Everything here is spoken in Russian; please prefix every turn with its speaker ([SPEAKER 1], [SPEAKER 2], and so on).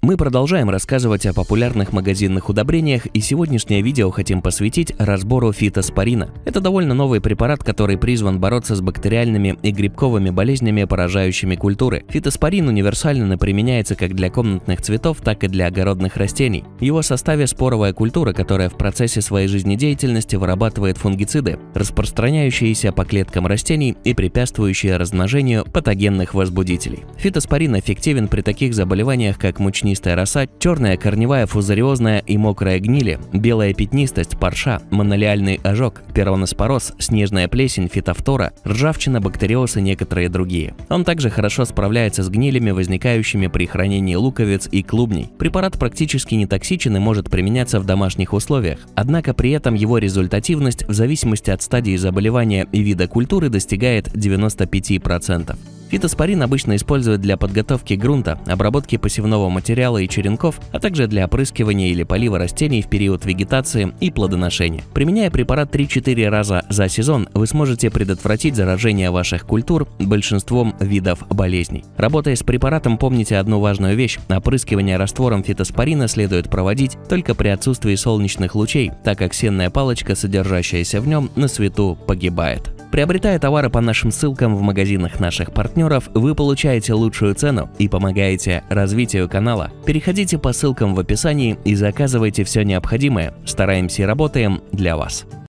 [SPEAKER 1] Мы продолжаем рассказывать о популярных магазинных удобрениях, и сегодняшнее видео хотим посвятить разбору фитоспорина. Это довольно новый препарат, который призван бороться с бактериальными и грибковыми болезнями, поражающими культуры. Фитоспорин универсально применяется как для комнатных цветов, так и для огородных растений. В его составе споровая культура, которая в процессе своей жизнедеятельности вырабатывает фунгициды, распространяющиеся по клеткам растений и препятствующие размножению патогенных возбудителей. Фитоспорин эффективен при таких заболеваниях, как мучнистая роса, черная корневая фузариозная и мокрая гнили, белая пятнистость, парша, монолиальный ожог, пироноспороз, снежная плесень, фитофтора, ржавчина, бактериоз и некоторые другие. Он также хорошо справляется с гнилями, возникающими при хранении луковиц и клубней. Препарат практически не токсичен и может применяться в домашних условиях, однако при этом его результативность в зависимости от стадии заболевания и вида культуры достигает 95%. Фитоспорин обычно используют для подготовки грунта, обработки посевного материала и черенков, а также для опрыскивания или полива растений в период вегетации и плодоношения. Применяя препарат 3-4 раза за сезон, вы сможете предотвратить заражение ваших культур большинством видов болезней. Работая с препаратом, помните одну важную вещь: опрыскивание раствором фитоспорина следует проводить только при отсутствии солнечных лучей, так как сенная палочка, содержащаяся в нем, на свету погибает. Приобретая товары по нашим ссылкам в магазинах наших партнеров, вы получаете лучшую цену и помогаете развитию канала. Переходите по ссылкам в описании и заказывайте все необходимое. Стараемся и работаем для вас.